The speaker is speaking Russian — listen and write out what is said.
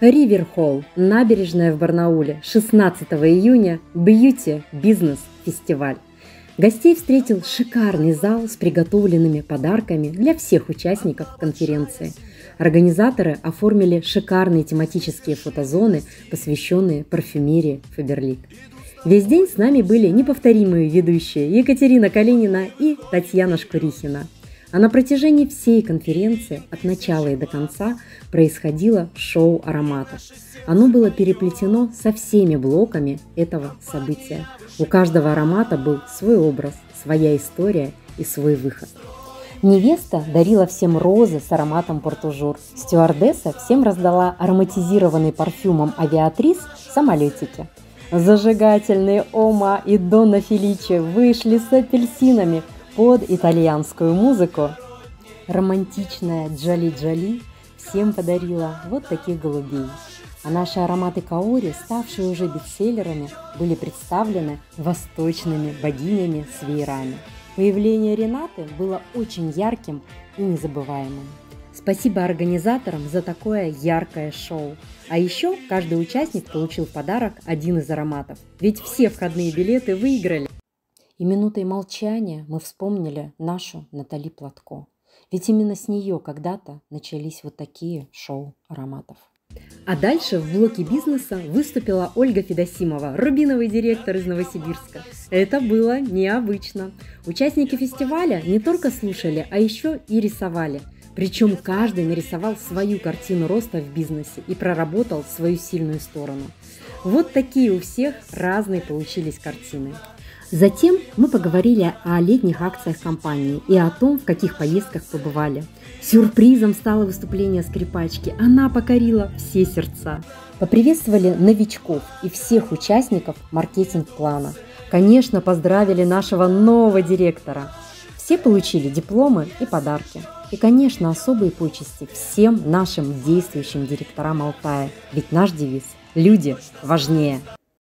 Риверхолл, набережная в Барнауле, 16 июня, бьюти-бизнес-фестиваль. Гостей встретил шикарный зал с приготовленными подарками для всех участников конференции. Организаторы оформили шикарные тематические фотозоны, посвященные парфюмерии Фаберлик. Весь день с нами были неповторимые ведущие Екатерина Калинина и Татьяна Шкурихина. А на протяжении всей конференции, от начала и до конца, происходило шоу ароматов. Оно было переплетено со всеми блоками этого события. У каждого аромата был свой образ, своя история и свой выход. Невеста дарила всем розы с ароматом Портужур. Стюардесса всем раздала ароматизированный парфюмом Авиатрис самолетики. Зажигательные Ома и Донна Феличи вышли с апельсинами под итальянскую музыку. Романтичная Джоли всем подарила вот таких голубей. А наши ароматы Каори, ставшие уже бестселлерами, были представлены восточными богинями с веерами. Появление Ренаты было очень ярким и незабываемым. Спасибо организаторам за такое яркое шоу. А еще каждый участник получил в подарок один из ароматов, ведь все входные билеты выиграли. И минутой молчания мы вспомнили нашу Натали Платко. Ведь именно с нее когда-то начались вот такие шоу ароматов. А дальше в блоке бизнеса выступила Ольга Федосимова, рубиновый директор из Новосибирска. Это было необычно. Участники фестиваля не только слушали, а еще и рисовали. Причем каждый нарисовал свою картину роста в бизнесе и проработал свою сильную сторону. Вот такие у всех разные получились картины. Затем мы поговорили о летних акциях компании и о том, в каких поездках побывали. Сюрпризом стало выступление скрипачки. Она покорила все сердца. Поприветствовали новичков и всех участников маркетинг-плана. Конечно, поздравили нашего нового директора. Все получили дипломы и подарки. И, конечно, особые почести всем нашим действующим директорам Алтая. Ведь наш девиз – люди важнее.